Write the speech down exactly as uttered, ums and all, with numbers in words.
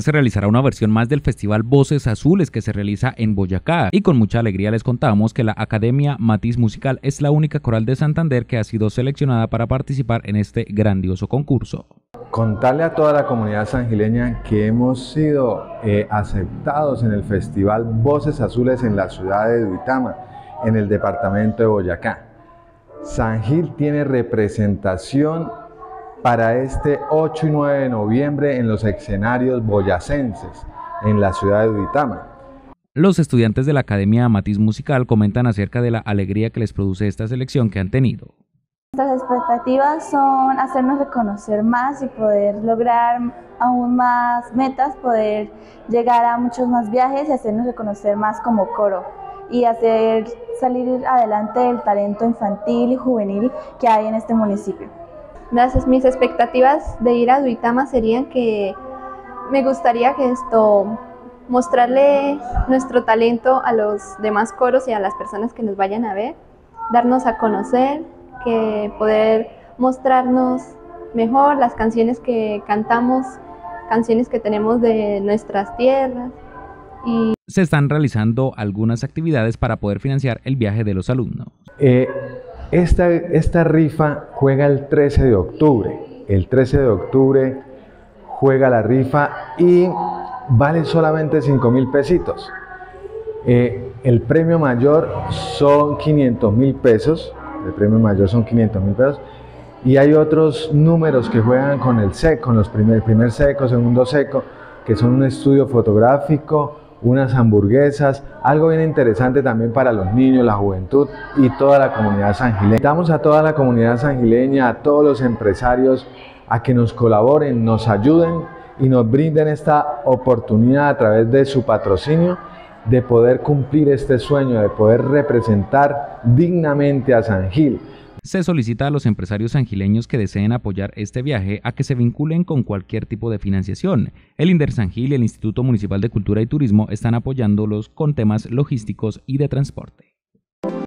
se realizará una versión más del Festival Voces Azules que se realiza en Boyacá, y con mucha alegría les contamos que la Academia Matiz Musical es la única coral de Santander que ha sido seleccionada para participar en este grandioso concurso. Contarle a toda la comunidad sangileña que hemos sido eh, aceptados en el Festival Voces Azules en la ciudad de Duitama, en el departamento de Boyacá. San Gil tiene representación para este ocho y nueve de noviembre en los escenarios boyacenses, en la ciudad de Duitama. Los estudiantes de la Academia Matiz Musical comentan acerca de la alegría que les produce esta selección que han tenido. Nuestras expectativas son hacernos reconocer más y poder lograr aún más metas, poder llegar a muchos más viajes y hacernos reconocer más como coro y hacer salir adelante el talento infantil y juvenil que hay en este municipio. Gracias. Mis expectativas de ir a Duitama serían que me gustaría que esto mostrarle nuestro talento a los demás coros y a las personas que nos vayan a ver, darnos a conocer, que poder mostrarnos mejor las canciones que cantamos, canciones que tenemos de nuestras tierras. Y se están realizando algunas actividades para poder financiar el viaje de los alumnos. Eh, esta, esta rifa juega el trece de octubre. El trece de octubre juega la rifa y vale solamente cinco mil pesitos. Eh, el premio mayor son quinientos mil pesos. El premio mayor son quinientos mil pesos. Y hay otros números que juegan con el seco, con los primer, primer seco, segundo seco, que son un estudio fotográfico, unas hamburguesas, algo bien interesante también para los niños, la juventud y toda la comunidad sangileña. Invitamos a toda la comunidad sangileña, a todos los empresarios, a que nos colaboren, nos ayuden y nos brinden esta oportunidad a través de su patrocinio de poder cumplir este sueño, de poder representar dignamente a San Gil. Se solicita a los empresarios sangileños que deseen apoyar este viaje a que se vinculen con cualquier tipo de financiación. El INDER San Gil y el Instituto Municipal de Cultura y Turismo están apoyándolos con temas logísticos y de transporte.